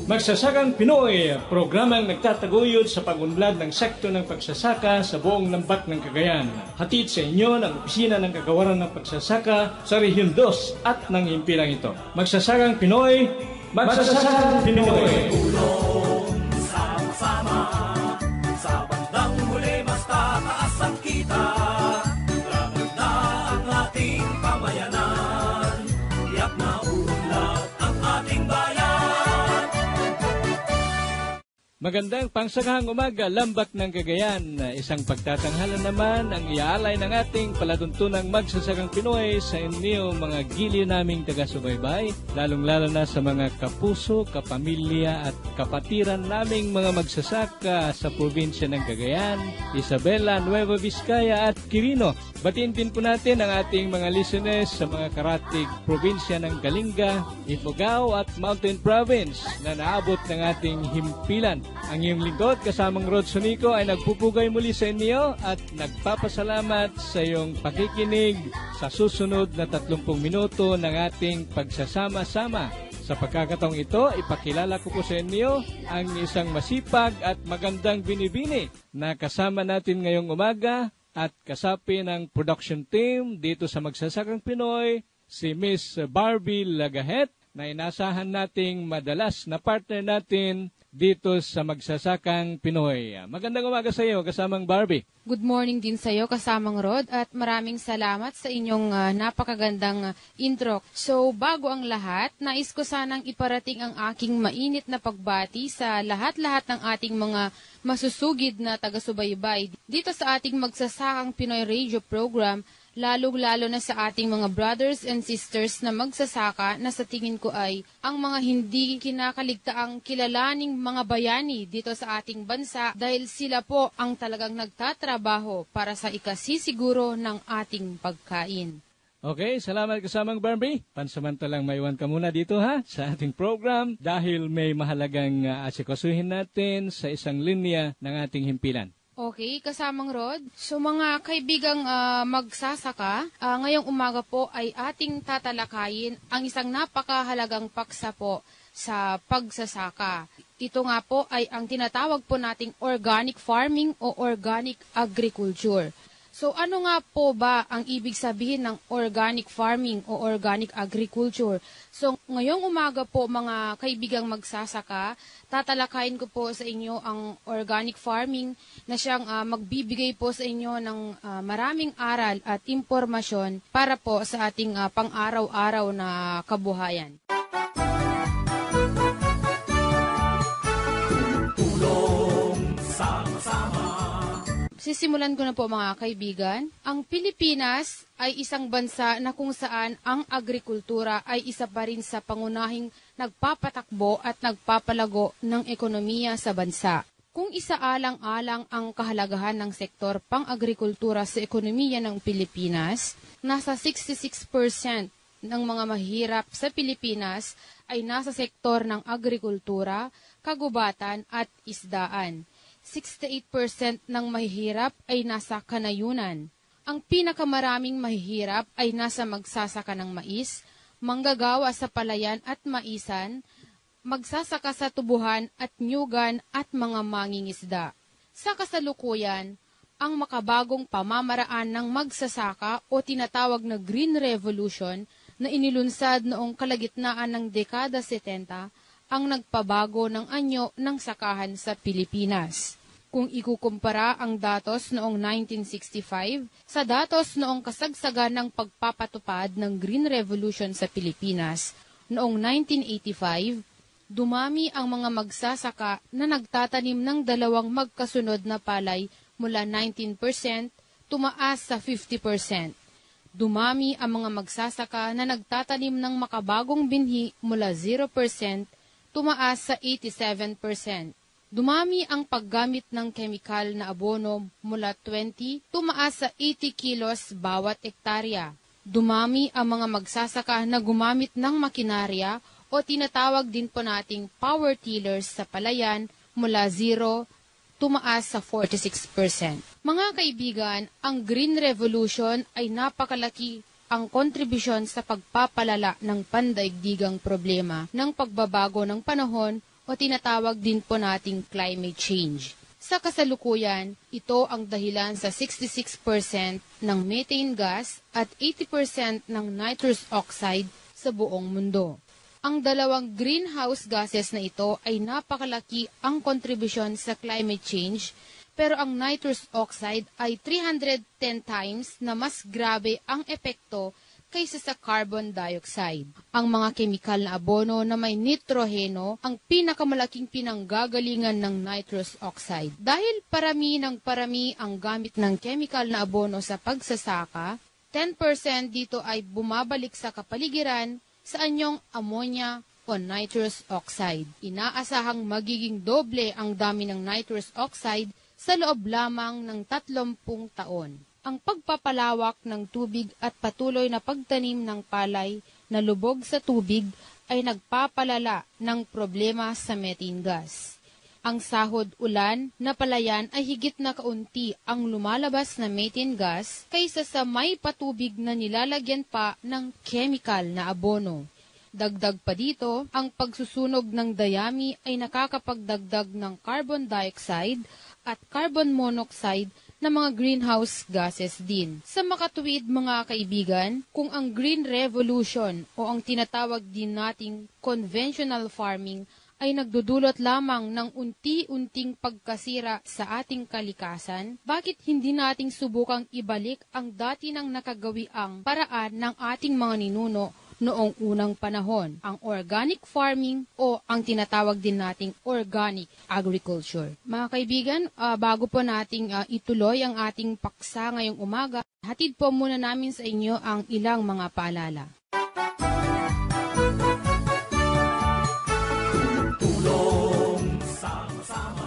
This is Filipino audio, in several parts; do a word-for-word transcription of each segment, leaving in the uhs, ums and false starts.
Magsasakang Pinoy, programang nagtataguyod sa pag-unlad ng sekto ng pagsasaka sa buong lambak ng Cagayan. Hatid sa inyo ng Opisina ng Kagawaran ng Pagsasaka sa Rehiyon two at ng himpilang ito. Magsasakang Pinoy, Magsasakang Pinoy. Tulong sama-sama, sa bandang huli mas tataas ang kita. Laban na ang ating pamayanan, tiyak na uunlad ang ating bayan. Magandang pangsakahang umaga, lambak ng Cagayan. Isang pagtatanghala naman ang iaalay ng ating palatuntunang Magsasakang Pinoy sa inyo mga giliw naming taga-subaybay, lalong-lalo na sa mga kapuso, kapamilya at kapatiran naming mga magsasaka sa probinsya ng Cagayan, Isabela, Nueva Vizcaya at Quirino. Batiin din po natin ang ating mga listeners sa mga karatig probinsya ng Kalinga, Ifugao at Mountain Province na naabot ng ating himpilan. Ang iyong lingkod kasamang Rod Sonico ay nagpupugay muli sa inyo at nagpapasalamat sa iyong pakikinig sa susunod na tatlumpung minuto ng ating pagsasama-sama. Sa pagkakataong ito, ipakilala ko po sa inyo ang isang masipag at magandang binibini na kasama natin ngayong umaga at kasapi ng production team dito sa Magsasakang Pinoy, si Miss Barbie Lagahet, na inasahan nating madalas na partner natin dito sa Magsasakang Pinoy. Magandang umaga sa iyo, kasamang Barbie. Good morning din sa iyo, kasamang Rod, at maraming salamat sa inyong uh, napakagandang uh, intro. So, bago ang lahat, nais ko sanang iparating ang aking mainit na pagbati sa lahat-lahat ng ating mga masusugid na taga-subaybay dito sa ating Magsasakang Pinoy radio program, lalong-lalo na sa ating mga brothers and sisters na magsasaka na sa tingin ko ay ang mga hindi kinakaligtaang kilalaning mga bayani dito sa ating bansa dahil sila po ang talagang nagtatrabaho para sa ikasisiguro ng ating pagkain. Okay, salamat kasamang Barbie. Pansamantalang maiwan ka muna dito ha sa ating program dahil may mahalagang uh, asikasuhin natin sa isang linya ng ating himpilan. Okay, kasamang Rod. So mga kaibigang uh, magsasaka, uh, ngayong umaga po ay ating tatalakayin ang isang napakahalagang paksa po sa pagsasaka. Ito nga po ay ang tinatawag po nating organic farming o organic agriculture. So ano nga po ba ang ibig sabihin ng organic farming o organic agriculture? So ngayong umaga po mga kaibigang magsasaka, tatalakayin ko po sa inyo ang organic farming na siyang uh, magbibigay po sa inyo ng uh, maraming aral at impormasyon para po sa ating uh, pang-araw-araw na kabuhayan. Sisimulan ko na po mga kaibigan. Ang Pilipinas ay isang bansa na kung saan ang agrikultura ay isa pa rin sa pangunahing nagpapatakbo at nagpapalago ng ekonomiya sa bansa. Kung isaalang-alang ang kahalagahan ng sektor pang-agrikultura sa ekonomiya ng Pilipinas, nasa sixty-six percent ng mga mahirap sa Pilipinas ay nasa sektor ng agrikultura, kagubatan at isdaan. sixty-eight percent ng mahihirap ay nasa kanayunan. Ang pinakamaraming mahihirap ay nasa magsasaka ng mais, manggagawa sa palayan at maisan, magsasaka sa tubuhan at nyugan at mga mangingisda. Sa kasalukuyan, ang makabagong pamamaraan ng magsasaka o tinatawag na Green Revolution na inilunsad noong kalagitnaan ng dekada setenta ang nagpabago ng anyo ng sakahan sa Pilipinas. Kung ikukumpara ang datos noong nineteen sixty-five sa datos noong kasagsagan ng pagpapatupad ng Green Revolution sa Pilipinas noong nineteen eighty-five, dumami ang mga magsasaka na nagtatanim ng dalawang magkasunod na palay mula nineteen percent tumaas sa fifty percent. Dumami ang mga magsasaka na nagtatanim ng makabagong binhi mula zero percent tumaas sa eighty-seven percent. Dumami ang paggamit ng kemikal na abono mula twenty, tumaas sa eighty kilos bawat ektarya. Dumami ang mga magsasaka na gumamit ng makinarya o tinatawag din po nating power tillers sa palayan mula zero, tumaas sa forty-six percent. Mga kaibigan, ang Green Revolution ay napakalaki ang kontribusyon sa pagpapalala ng pandaigdigang problema ng pagbabago ng panahon o tinatawag din po nating climate change. Sa kasalukuyan, ito ang dahilan sa sixty-six percent ng methane gas at eighty percent ng nitrous oxide sa buong mundo. Ang dalawang greenhouse gases na ito ay napakalaki ang kontribusyon sa climate change, pero ang nitrous oxide ay three hundred ten times na mas grabe ang epekto kaysa sa carbon dioxide. Ang mga kemikal na abono na may nitroheno ang pinakamalaking pinanggagalingan ng nitrous oxide. Dahil parami ng parami ang gamit ng kemikal na abono sa pagsasaka, ten percent dito ay bumabalik sa kapaligiran sa anyong ammonia o nitrous oxide. Inaasahang magiging doble ang dami ng nitrous oxide sa loob lamang ng tatlumpung taon. Ang pagpapalawak ng tubig at patuloy na pagtanim ng palay na lubog sa tubig ay nagpapalala ng problema sa methane gas. Ang sahod ulan na palayan ay higit na kaunti ang lumalabas na methane gas kaysa sa may patubig na nilalagyan pa ng chemical na abono. Dagdag pa dito, ang pagsusunog ng dayami ay nakakapagdagdag ng carbon dioxide at carbon monoxide na mga greenhouse gases din. Sa makatuwid mga kaibigan, kung ang Green Revolution o ang tinatawag din nating conventional farming ay nagdudulot lamang ng unti-unting pagkasira sa ating kalikasan, bakit hindi nating subukang ibalik ang dati nang nakagawiang paraan ng ating mga ninuno noong unang panahon, ang organic farming o ang tinatawag din nating organic agriculture. Mga kaibigan, uh, bago po nating uh, ituloy ang ating paksa ngayong umaga, hatid po muna namin sa inyo ang ilang mga paalala. Tulong sama-sama.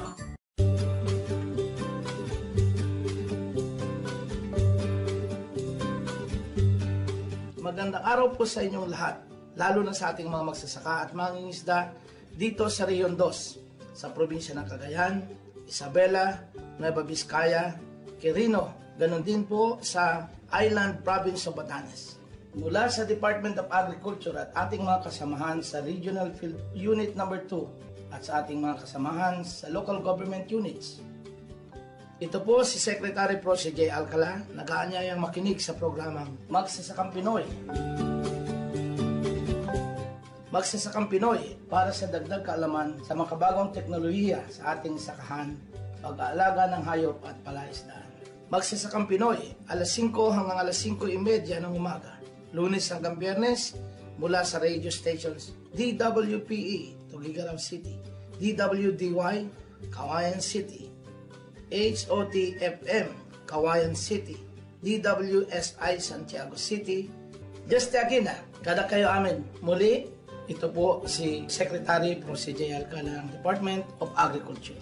Magandang araw po sa inyong lahat, lalo na sa ating mga magsasaka at mangingisda dito sa Rion two, sa probinsya ng Cagayan, Isabela, Nueva Vizcaya, Quirino, ganon din po sa Island Province of Batanes. Mula sa Department of Agriculture at ating mga kasamahan sa Regional Field Unit number two at sa ating mga kasamahan sa Local Government Units. Ito po si Secretary Pro si J. Alcala, nag-aanyayang makinig sa programang Magsasakang Pinoy. Magsasakang Pinoy para sa dagdag kaalaman sa makabagong teknolohiya sa ating sakahan, pag-aalaga ng hayop at palaisdaan. Magsasakang Pinoy, alas singko hanggang alas singko trenta ng umaga, Lunes hanggang Biyernes, mula sa radio stations D W P E, Tuguegarao City, D W D Y, Kawayan City, H O T F M, Kawayan City, D W S I Santiago City. Just Aquina, kada kayo amin. Muli, ito po si Secretary Pro si J. Alcala ng Department of Agriculture.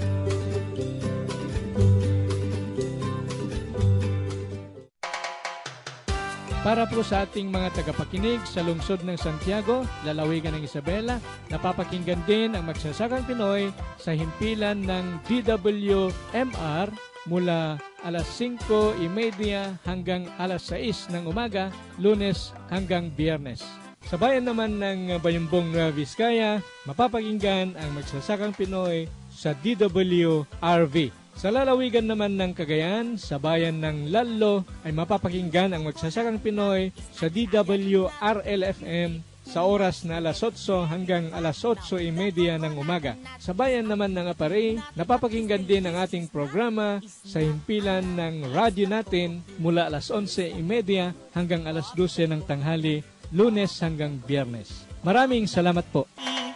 Para po sa ating mga tagapakinig sa lungsod ng Santiago, lalawigan ng Isabela, napapakinggan din ang Magsasakang Pinoy sa himpilan ng D W M R mula alas singko trenta hanggang alas sais ng umaga, Lunes hanggang Biyernes. Sa bayan naman ng Bayumbong Nueva Vizcaya, mapapakinggan ang Magsasakang Pinoy sa D W R V. Sa lalawigan naman ng Cagayan, sa bayan ng Lallo, ay mapapakinggan ang Magsasakang Pinoy sa D W R L F M sa oras na alas otso hanggang alas otso trenta ng umaga. Sa bayan naman ng Aparay, napapakinggan din ang ating programa sa himpilan ng radyo natin mula alas onse trenta hanggang alas dose ng tanghali, Lunes hanggang Biyernes. Maraming salamat po.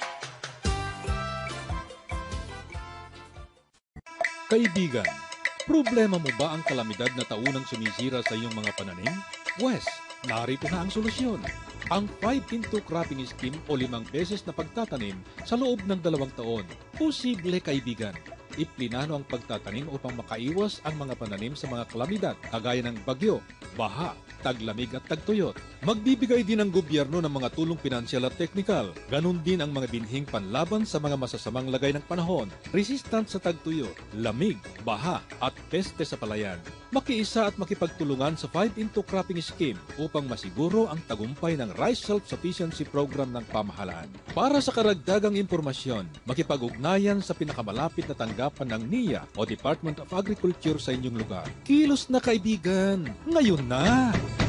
Kaibigan, problema mo ba ang kalamidad na taunang sumisira sa iyong mga pananim? Wes, narito na ang solusyon. Ang five in two cropping scheme o limang beses na pagtatanim sa loob ng dalawang taon. Posible, kaibigan. Iplinano ang pagtatanim upang makaiwas ang mga pananim sa mga kalamidad kagaya ng bagyo, baha, taglamig at tagtuyot. Magbibigay din ang gobyerno ng mga tulong pinansyal at teknikal. Ganon din ang mga binhing panlaban sa mga masasamang lagay ng panahon, resistant sa tagtuyot, lamig, baha at peste sa palayan. Makiisa at makipagtulungan sa five into Cropping Scheme upang masiguro ang tagumpay ng Rice Self-Sufficiency Program ng pamahalaan. Para sa karagdagang impormasyon, makipag-ugnayan sa pinakamalapit na tanggapan ng N I A o Department of Agriculture sa inyong lugar. Kilos na kaibigan, ngayon na!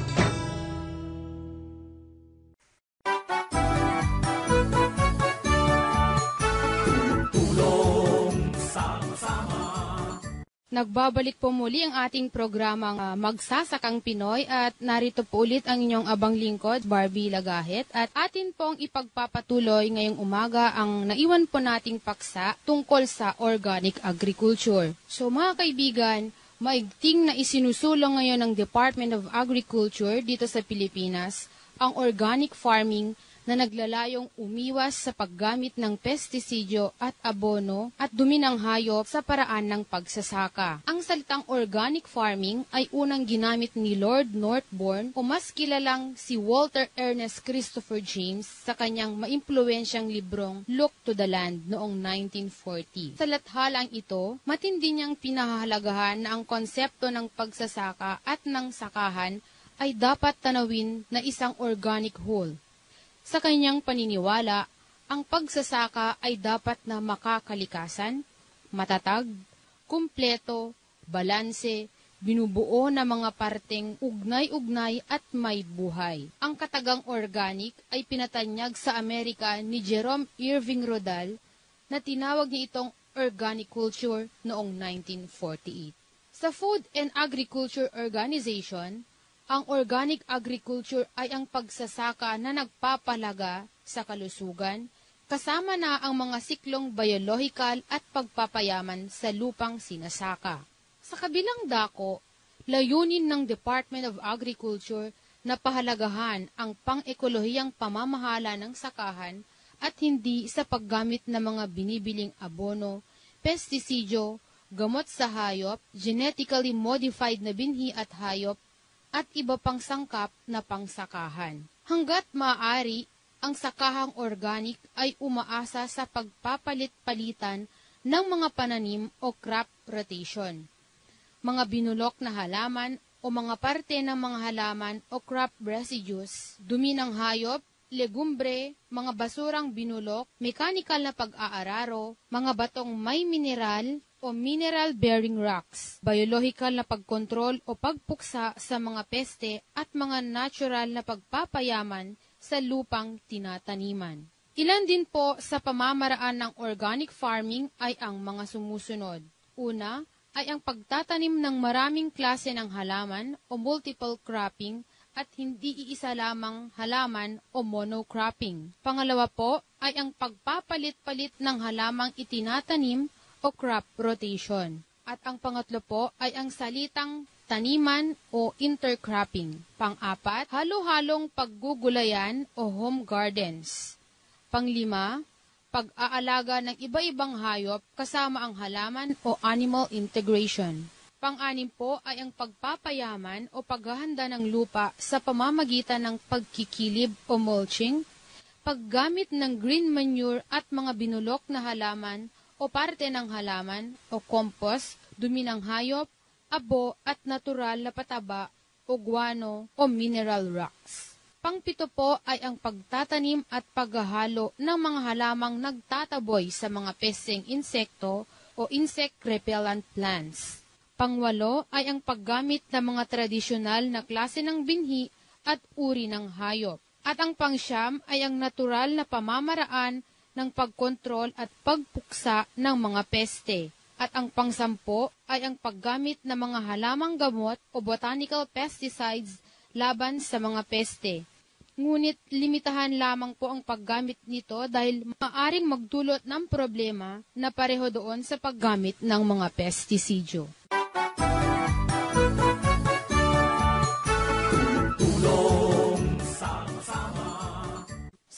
Nagbabalik po muli ang ating programang uh, Magsasakang Pinoy at narito po ulit ang inyong abang lingkod, Barbie Lagahit. At atin pong ipagpapatuloy ngayong umaga ang naiwan po nating paksa tungkol sa organic agriculture. So mga kaibigan, maigting na isinusulong ngayon ng Department of Agriculture dito sa Pilipinas ang organic farming na naglalayong umiwas sa paggamit ng pestisidyo at abono at dumi ng hayop sa paraan ng pagsasaka. Ang salitang organic farming ay unang ginamit ni Lord Northbourne o mas kilalang si Walter Ernest Christopher James sa kanyang maimpluwensyang librong Look to the Land noong nineteen forty. Sa lathalang ito, matindi niyang pinahahalagahan na ang konsepto ng pagsasaka at ng sakahan ay dapat tanawin na isang organic whole. Sa kanyang paniniwala, ang pagsasaka ay dapat na makakalikasan, matatag, kumpleto, balanse, binubuo na mga parteng ugnay-ugnay at may buhay. Ang katagang organic ay pinatanyag sa Amerika ni Jerome Irving Rodal na tinawag niya itong organic culture noong nineteen forty-eight. Sa Food and Agriculture Organization, ang organic agriculture ay ang pagsasaka na nagpapalaga sa kalusugan, kasama na ang mga siklong biolohikal at pagpapayaman sa lupang sinasaka. Sa kabilang dako, layunin ng Department of Agriculture na pahalagahan ang pang-ekolohiyang pamamahala ng sakahan at hindi sa paggamit ng mga binibiling abono, pestisidyo, gamot sa hayop, genetically modified na binhi at hayop, at iba pang sangkap na pangsakahan. Hanggat maaari, ang sakahang organic ay umaasa sa pagpapalit-palitan ng mga pananim o crop rotation. Mga binulok na halaman o mga parte ng mga halaman o crop residues, dumi ng hayop, legumbre, mga basurang binulok, mekanikal na pag-aararo, mga batong may mineral o mineral-bearing rocks, biological na pagkontrol o pagpuksa sa mga peste at mga natural na pagpapayaman sa lupang tinataniman. Ilan din po sa pamamaraan ng organic farming ay ang mga sumusunod. Una, ay ang pagtatanim ng maraming klase ng halaman o multiple cropping at hindi iisa lamang halaman o monocropping. Pangalawa po ay ang pagpapalit-palit ng halamang itinatanim o crop rotation. At ang pangatlo po ay ang salitang taniman o intercropping. Pang-apat, halo-halong paggugulayan o home gardens. Panglima, pag-aalaga ng iba-ibang hayop kasama ang halaman o animal integration. Pang-anim po ay ang pagpapayaman o paghahanda ng lupa sa pamamagitan ng pagkikilib o mulching, paggamit ng green manure at mga binulok na halaman o parte ng halaman o compost, dumi ng hayop, abo at natural na pataba o guano o mineral rocks. Pangpito po ay ang pagtatanim at paghahalo ng mga halamang nagtataboy sa mga pesteng insekto o insect repellent plants. Pangwalo ay ang paggamit ng mga tradisyonal na klase ng binhi at uri ng hayop. At ang pangsyam ay ang natural na pamamaraan ng pagkontrol at pagpuksa ng mga peste. At ang pangsampo ay ang paggamit ng mga halamang gamot o botanical pesticides laban sa mga peste. Ngunit limitahan lamang po ang paggamit nito dahil maaring magdulot ng problema na pareho doon sa paggamit ng mga pestisidyo.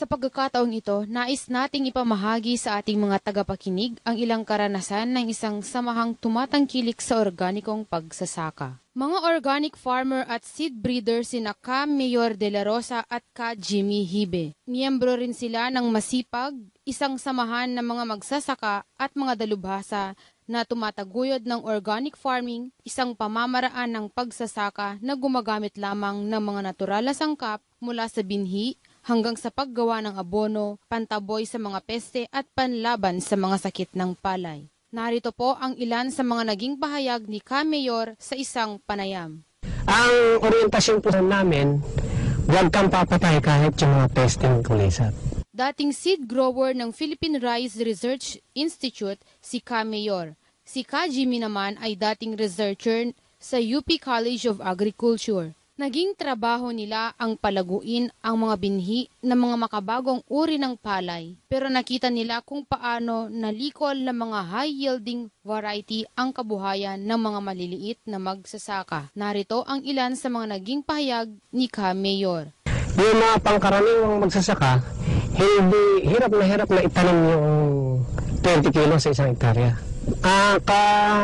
Sa pagkakataong ito, nais nating ipamahagi sa ating mga tagapakinig ang ilang karanasan ng isang samahang tumatangkilik sa organikong pagsasaka. Mga organic farmer at seed breeder sina Ka Mayor de la Rosa at Ka Jimmy Hibe. Miyembro rin sila ng Masipag, isang samahan ng mga magsasaka at mga dalubhasa na tumataguyod ng organic farming, isang pamamaraan ng pagsasaka na gumagamit lamang ng mga natural na sangkap mula sa binhi hanggang sa paggawa ng abono, pantaboy sa mga peste at panlaban sa mga sakit ng palay. Narito po ang ilan sa mga naging pahayag ni Ka Mayor sa isang panayam. Ang orientasyon po namin, huwag kang papatay kahit yung mga pesting kulisap. Dating seed grower ng Philippine Rice Research Institute si Ka Mayor. Si Ka Jimmy naman ay dating researcher sa U P College of Agriculture. Naging trabaho nila ang palaguin ang mga binhi ng mga makabagong uri ng palay, pero nakita nila kung paano nalikol ng mga high-yielding variety ang kabuhayan ng mga maliliit na magsasaka. Narito ang ilan sa mga naging pahayag ni Ka Mayor. Yung mga pangkaraniwang magsasaka, hindi, hirap na hirap na itanim yung twenty kilos sa isang hektarya. Ah, ka,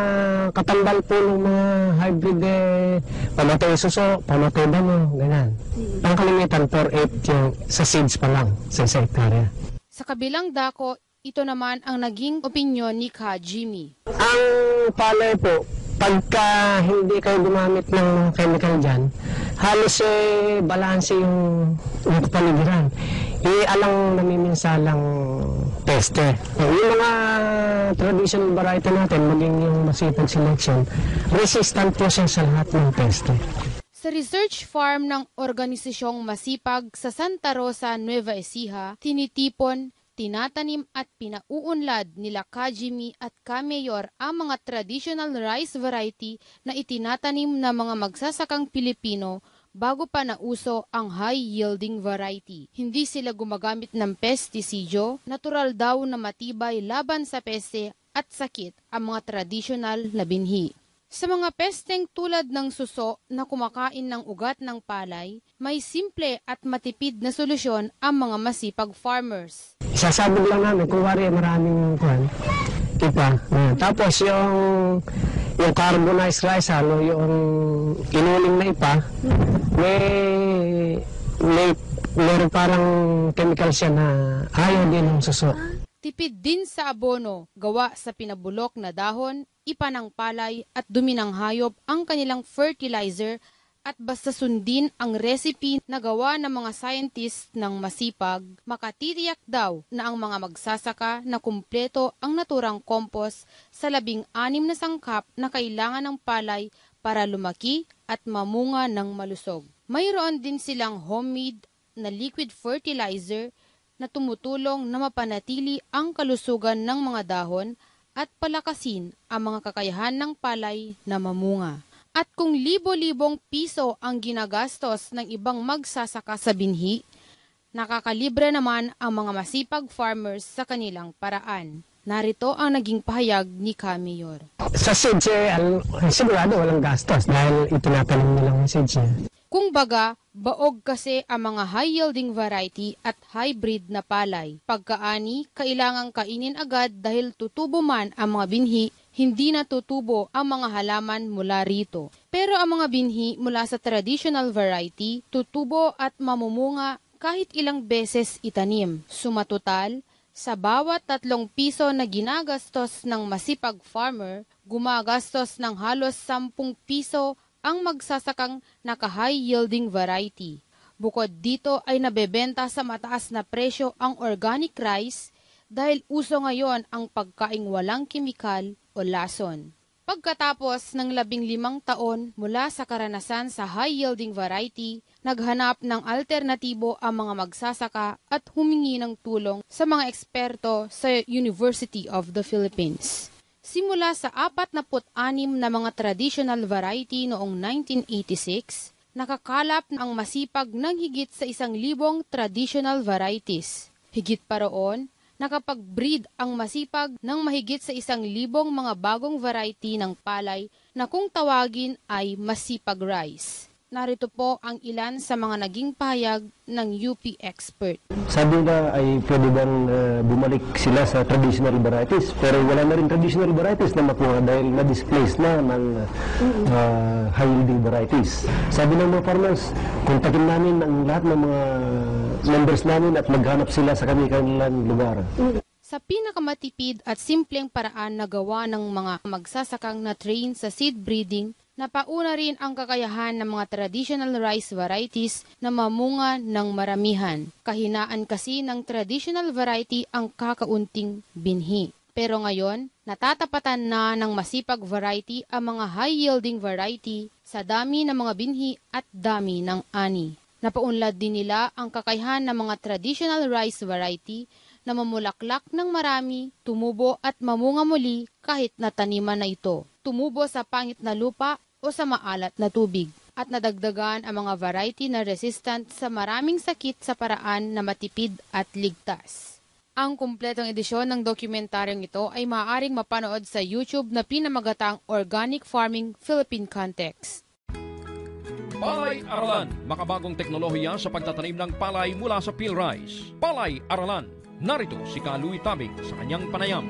katambal po ng mga hybrid eh, pamatay suso, pamatay damo, ganyan. Ang kalimitan, four eight yung sa seeds pa lang sa isang hektarya. Sa kabilang dako, ito naman ang naging opinyon ni Ka Jimmy. Ang palay po, pagka hindi kayo gumamit ng chemical dyan, halos eh, balanse yung, yung kapaligiran. I-alang namiminsalang peste. Yung mga traditional variety natin, maging yung Masipag selection, resistant po siya sa lahat ng peste. Sa research farm ng organisasyong Masipag sa Santa Rosa, Nueva Ecija, tinitipon, tinatanim at pinauunlad nila Ka Jimmy at Ka Mayor ang mga traditional rice variety na itinatanim ng mga magsasakang Pilipino bago pa nauso ang high-yielding variety. Hindi sila gumagamit ng pestisidyo, natural daw na matibay laban sa peste at sakit ang mga traditional na binhi. Sa mga pesteng tulad ng suso na kumakain ng ugat ng palay, may simple at matipid na solusyon ang mga masipag farmers. Sasabog lang namin, kung wari maraming kuhan, ipa. Uh, tapos yung yung carbonized rice, ano, yung inuling na ipa, may, may, may parang chemical siya na ayaw din ng suso. Tipid din sa abono, gawa sa pinabulok na dahon, ipa ng palay at dumi ng hayop ang kanilang fertilizer at basta sundin ang recipe na gawa ng mga scientist ng Masipag, makatitiyak daw na ang mga magsasaka na kumpleto ang naturang compost sa labing anim na sangkap na kailangan ng palay para lumaki at mamunga ng malusog. Mayroon din silang homemade na liquid fertilizer na tumutulong na mapanatili ang kalusugan ng mga dahon at palakasin ang mga kakayahan ng palay na mamunga. At kung libo-libong piso ang ginagastos ng ibang magsasaka sa binhi, nakakalibre naman ang mga masipag farmers sa kanilang paraan. Narito ang naging pahayag ni Ka Mayor. Sa seeds, eh, al- sigurado walang gastos dahil itinatanim nilang yung seeds niya. Kung baga, baog kasi ang mga high-yielding variety at hybrid na palay. Pagkaani, kailangang kainin agad dahil tutubo man ang mga binhi, hindi natutubo ang mga halaman mula rito. Pero ang mga binhi mula sa traditional variety, tutubo at mamumunga kahit ilang beses itanim. Sumatotal, sa bawat tatlong piso na ginagastos ng masipag farmer, gumagastos ng halos sampung piso ang magsasakang naka-high-yielding variety. Bukod dito ay nabebenta sa mataas na presyo ang organic rice dahil uso ngayon ang pagkaing walang kimikal o lason. Pagkatapos ng labing limang taon mula sa karanasan sa high-yielding variety, naghanap ng alternatibo ang mga magsasaka at humingi ng tulong sa mga eksperto sa University of the Philippines. Simula sa apat na anim na mga traditional variety noong nineteen eighty-six, nakakalap ang masipag ng higit sa isang libong traditional varieties. Higit pa roon, nakapag-breed ang masipag ng mahigit sa isang libong mga bagong variety ng palay na kung tawagin ay masipag rice. Narito po ang ilan sa mga naging pahayag ng U P expert. Sabi nila ay pwede bang uh, bumalik sila sa traditional varieties, pero wala na rin traditional varieties na makuha dahil na-displace na ng uh, high-yielding varieties. Sabi ng mga farmers, kontakin namin ang lahat ng mga members namin at maghanap sila sa kanilang lugar. Sa pinakamatipid at simpleng paraan na gawa ng mga magsasakang na train sa seed breeding, napauna rin ang kakayahan ng mga traditional rice varieties na mamunga ng maramihan. Kahinaan kasi ng traditional variety ang kakaunting binhi. Pero ngayon, natatapatan na ng masipag variety ang mga high-yielding variety sa dami ng mga binhi at dami ng ani. Napaunlad din nila ang kakayahan ng mga traditional rice variety na mamulaklak ng marami, tumubo at mamunga muli kahit nataniman na ito. Tumubo sa pangit na lupa o sa maalat na tubig. At nadagdagan ang mga variety na resistant sa maraming sakit sa paraan na matipid at ligtas. Ang kumpletong edisyon ng dokumentaryong ito ay maaaring mapanood sa YouTube na pinamagatang Organic Farming Philippine Context. Palay Aralan, makabagong teknolohiya sa pagtatanim ng palay mula sa peel rice. Palay Aralan, narito si Kaluy Tabing sa kanyang panayam.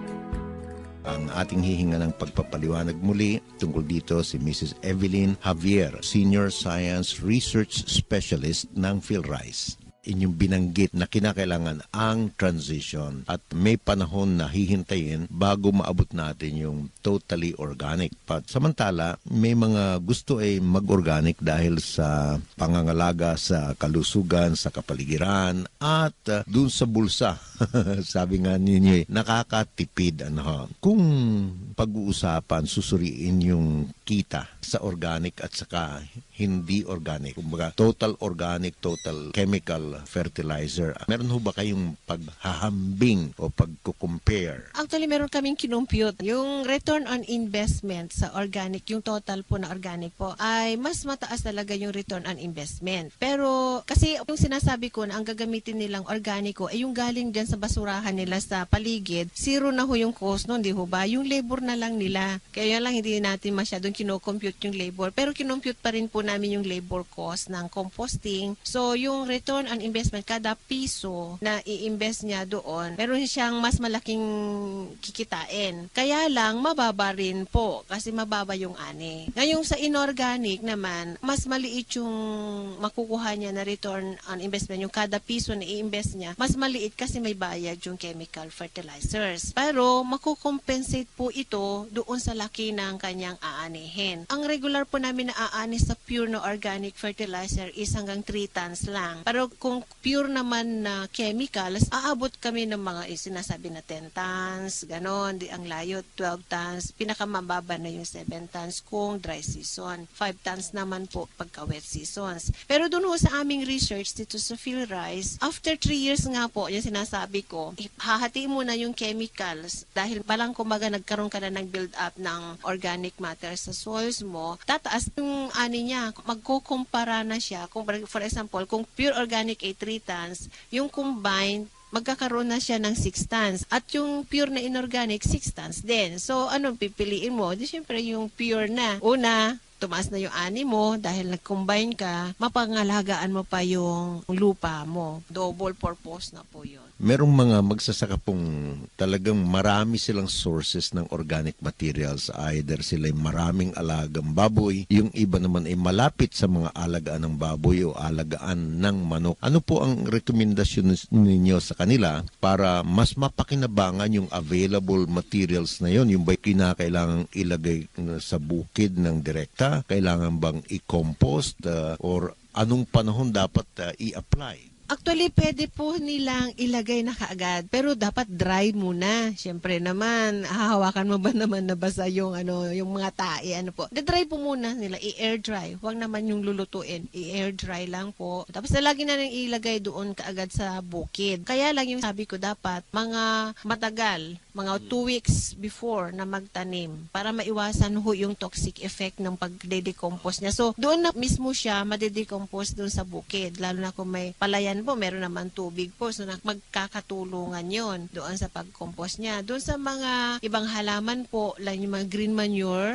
Ang ating hihinga ng pagpapaliwanag muli tungkol dito si Missus Evelyn Javier, Senior Science Research Specialist ng PhilRice. Inyong binanggit na kinakailangan ang transition at may panahon na hihintayin bago maabot natin yung totally organic. But samantala, may mga gusto ay mag-organic dahil sa pangangalaga sa kalusugan, sa kapaligiran at uh, dun sa bulsa. Sabi nga ninyo, nakakatipid. Ano, kung pag-uusapan, susuriin yung kita sa organic at saka hindi organic. Kumbaga, total organic, total chemical fertilizer. Meron ho ba kayong paghahambing o pagkukompare? Actually, meron kaming kinompute. Yung return on investment sa organic, yung total po na organic po, ay mas mataas talaga yung return on investment. Pero, kasi yung sinasabi ko na ang gagamitin nilang organico, ay yung galing dyan sa basurahan nila sa paligid, zero na ho yung cost nun, di ho ba? Yung labor na lang nila. Kaya lang hindi natin masyadong kinocompute yung labor. Pero kinompute pa rin po namin yung labor cost ng composting. So, yung return on investment, kada piso na i-invest niya doon, meron siyang mas malaking kikitain. Kaya lang, mababa rin po kasi mababa yung ani. Ngayong sa inorganic naman, mas maliit yung makukuha niya na return on investment. Yung kada piso na i-invest niya, mas maliit kasi may bayad yung chemical fertilizers. Pero, makukompensate po ito doon sa laki ng kanyang aanihin. Ang regular po namin na aani sa pure na organic fertilizer is hanggang three tons lang. Pero kung pure naman na chemicals, aabot kami ng mga sinasabi na ten tons, ganon, di ang layo, twelve tons, pinakamababa na yung seven tons kung dry season. five tons naman po pagka wet seasons. Pero doon ho sa aming research dito sa PhilRice, after three years nga po, yung sinasabi ko, hahati mo na yung chemicals dahil balang kumbaga nagkaroon ka na ng build up ng organic matter sa soils mo, tataas yung ani niya, magkukumpara na siya. Kung, for example, kung pure organic ay three tons, yung combined, magkakaroon na siya ng six tons. At yung pure na inorganic, six tons din. So, anong pipiliin mo? Di syempre yung pure na. Una, tumaas na yung ani mo dahil nag-combine ka, mapangalagaan mo pa yung lupa mo. Double purpose na po yun. Merong mga magsasaka pong talagang marami silang sources ng organic materials. Either sila maraming alagang baboy, yung iba naman ay malapit sa mga alagaan ng baboy o alagaan ng manok. Ano po ang rekomendasyon ninyo sa kanila para mas mapakinabangan yung available materials na yon? Yung ba'y kinakailangang ilagay sa bukid ng direkta? Kailangan bang i-compost uh, or anong panahon dapat uh, i-apply? Actually, pwede po nilang ilagay na kaagad, pero dapat dry muna. Siyempre naman, hahawakan mo ba naman na basa yung, ano, yung mga tae, ano po. De-dry po muna nila, i-air dry. Huwag naman yung lulutuin, i-air dry lang po. Tapos lagi na lang ilagay doon kaagad sa bukid. Kaya lang yung sabi ko dapat, mga matagal, mga two weeks before na magtanim, para maiwasan ho yung toxic effect ng pag-decompose niya. So, doon na mismo siya made-decompose doon sa bukid, lalo na kung may palayan po, meron naman tubig po, so magkakatulungan yon doon sa pag-compose niya. Doon sa mga ibang halaman po, lang yung mga green manure,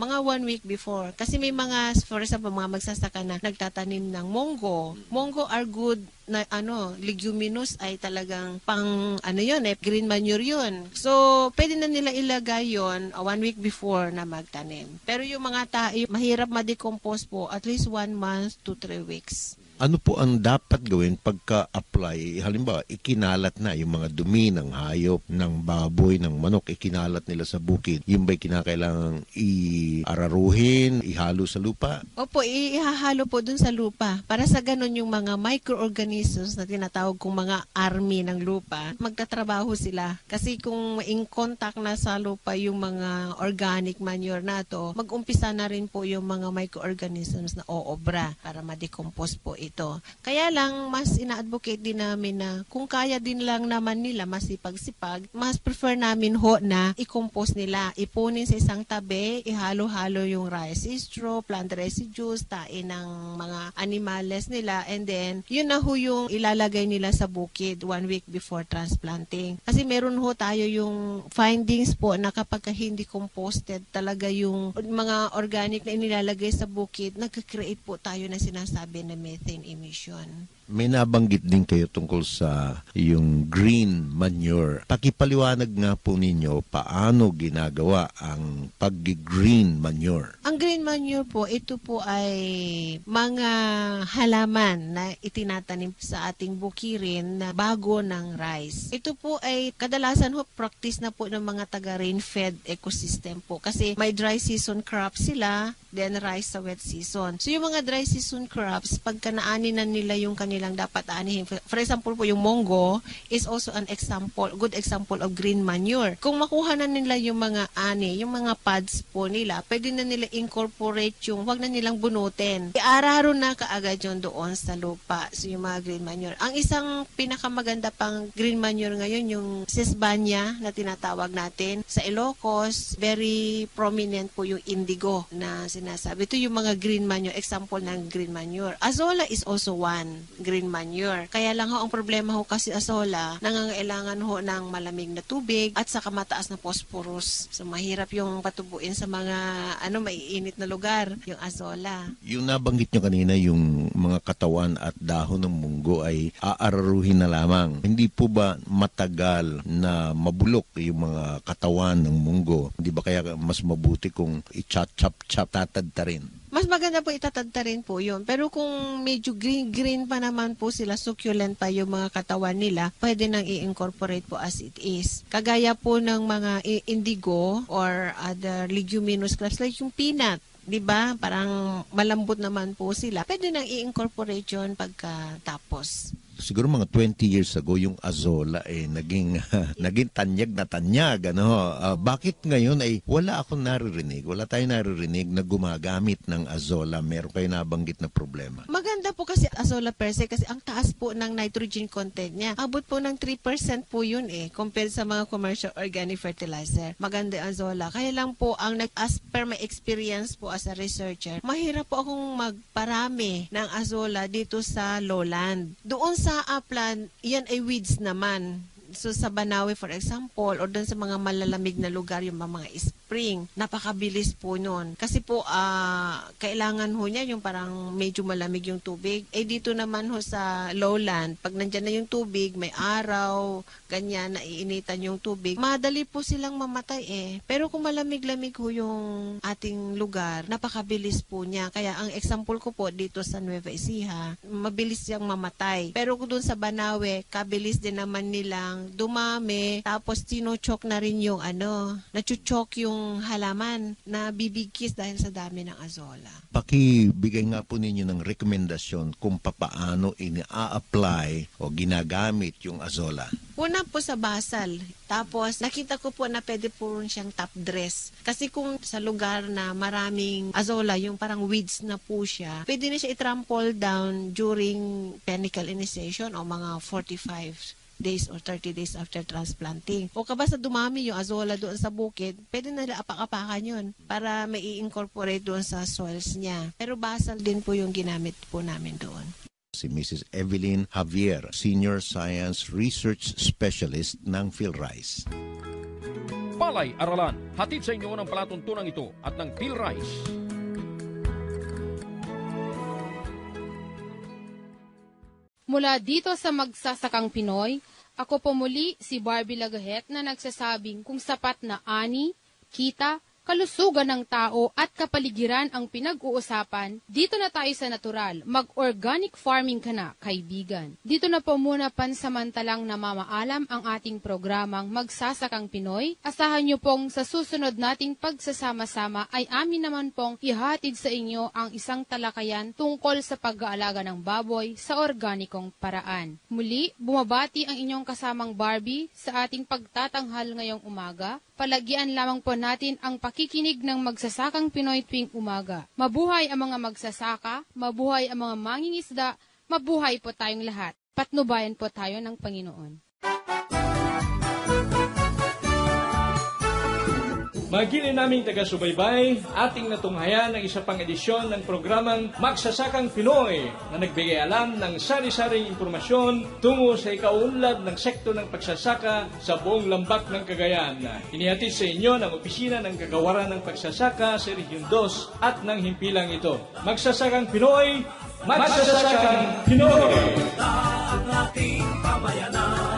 mga one week before. Kasi may mga, for example, mga magsasaka na nagtatanim ng monggo. Monggo are good na ano, leguminous ay talagang pang ano yun, eh, green manure yun. So, pwede na nila ilagay yun uh, one week before na magtanim. Pero yung mga tayo, mahirap ma-decompose po at least one month to three weeks. Ano po ang dapat gawin pagka-apply? Halimbawa, ikinalat na yung mga dumi ng hayop, ng baboy, ng manok, ikinalat nila sa bukid. Yung ba'y kinakailangang i-araruhin, ihalo sa lupa? Opo, ihahalo po dun sa lupa. Para sa ganun yung mga microorganisms na tinatawag kong mga army ng lupa, magtatrabaho sila. Kasi kung in contact na sa lupa yung mga organic manure na to, mag-umpisa na rin po yung mga microorganisms na oobra para ma-decompose po ito. Ito. Kaya lang, mas ina-advocate din namin na kung kaya din lang naman nila masipag-sipag, mas prefer namin ho na i-compose nila. Ipunin sa isang tabi, ihalo-halo yung rice straw, plant residues, tain ng mga animals nila, and then, yun na ho yung ilalagay nila sa bukid one week before transplanting. Kasi meron ho tayo yung findings po na kapag hindi composted talaga yung mga organic na inilalagay sa bukid, nagka-create po tayo na sinasabi na methane emission. May nabanggit din kayo tungkol sa yung green manure. Pakipaliwanag nga po ninyo paano ginagawa ang pag-green manure. Ang green manure po, ito po ay mga halaman na itinatanim sa ating bukirin na bago ng rice. Ito po ay kadalasan ho practice na po ng mga taga-rain-fed ecosystem po. Kasi may dry season crops sila, then rice sa wet season. So yung mga dry season crops, pagka naani na nila yung kanila lang dapat anihin. For example po, yung monggo is also an example, good example of green manure. Kung makuha na nila yung mga ani, yung mga pods po nila, pwede na nila incorporate yung, wag na nilang bunutin. Iararo na kaagad yun doon sa lupa. So yung mga green manure. Ang isang pinakamaganda pang green manure ngayon, yung sesbania na tinatawag natin. Sa Ilocos, very prominent po yung indigo na sinasabi. Ito yung mga green manure, example ng green manure. Azolla is also one green manure. Kaya lang ho, ang problema ho kasi azolla, nangangailangan ho ng malamig na tubig at saka mataas na phosphorus. So mahirap yung patubuin sa mga ano maiinit na lugar, yung azolla. Yung nabanggit nyo kanina, yung mga katawan at dahon ng munggo ay aararuhin na lamang. Hindi po ba matagal na mabulok yung mga katawan ng munggo? Hindi ba kaya mas mabuti kung i-chop-chop-chop, tatadta rin? Mas maganda po itatadta rin po yun. Pero kung medyo green-green pa naman po sila, succulent pa yung mga katawan nila, pwede nang i-incorporate po as it is. Kagaya po ng mga indigo or other leguminous crops like yung peanut. Diba? Parang malambot naman po sila. Pwede nang i-incorporate yun pagkatapos. Siguro mga twenty years ago, yung azolla eh, naging, naging tanyag na tanyag. Ano? Uh, bakit ngayon ay wala akong naririnig, wala tayong naririnig na gumagamit ng azolla? Meron kayo nabanggit na problema? Maganda po kasi azolla per se kasi ang taas po ng nitrogen content niya. Abot po ng three percent po yun eh, compared sa mga commercial organic fertilizer. Maganda ang azolla. Kaya lang po, ang as per my experience po as a researcher, mahirap po akong magparami ng azolla dito sa lowland. Doon sa Sa upland, yan ay weeds naman. So sa Banawe for example, or doon sa mga malalamig na lugar, yung mga spring, napakabilis po nun. Kasi po, uh, kailangan ho niya yung parang medyo malamig yung tubig. Eh dito naman ho sa lowland, pag nandyan na yung tubig, may araw, ganyan, naiinitan yung tubig, madali po silang mamatay eh. Pero kung malamig-lamig ho yung ating lugar, napakabilis po niya. Kaya ang example ko po dito sa Nueva Ecija, mabilis siyang mamatay. Pero kung doon sa Banawe, kabilis din naman nilang dumami, tapos tinochok na rin yung ano, nachuchok yung halaman na bibigkis dahil sa dami ng azolla. Pakibigay nga po ninyo ng rekomendasyon kung papaano ina-apply o ginagamit yung azolla. Una po sa basal. Tapos nakita ko po na pwede po rin siyang top dress. Kasi kung sa lugar na maraming azolla, yung parang weeds na po siya, pwede na siya i-trample down during penicle initiation o mga forty-five days or thirty days after transplanting. O kabasa dumami yung azolla doon sa bukid, pwede na apak-apakan yun para mai incorporate doon sa soils niya. Pero basal din po yung ginamit po namin doon. Si Missus Evelyn Javier, Senior Science Research Specialist ng PhilRice. Palay Aralan. Hatid sa inyo ng palatuntunan ito at ng PhilRice. Mula dito sa Magsasakang Pinoy, ako po muli si Barbie Lagahet na nagsasabing kung sapat na ani, kita, kalusugan ng tao at kapaligiran ang pinag-uusapan, dito na tayo sa natural. Mag-organic farming ka na, kaibigan. Dito na po muna pansamantalang namamaalam ang ating programang Magsasakang Pinoy. Asahan nyo pong sa susunod nating pagsasama-sama ay amin naman pong ihatid sa inyo ang isang talakayan tungkol sa pag-aalaga ng baboy sa organikong paraan. Muli, bumabati ang inyong kasamang Barbie sa ating pagtatanghal ngayong umaga. Palagyan lamang po natin ang pakikinig ng Magsasakang Pinoy tuwing umaga. Mabuhay ang mga magsasaka, mabuhay ang mga mangingisda, mabuhay po tayong lahat. Patnubayan po tayo ng Panginoon. Mga giliw naming taga-subaybay, ating natunghayan ang isa pang edisyon ng programang Magsasakang Pinoy na nagbigay alam ng sari-saring impormasyon tungo sa ikaunlad ng sektor ng pagsasaka sa buong lambak ng Cagayan. Inihatid sa inyo ng Opisina ng Kagawaran ng Pagsasaka sa Region two at ng himpilang ito. Magsasakang Pinoy, Magsasakang Pinoy! Ang ating pamayanan.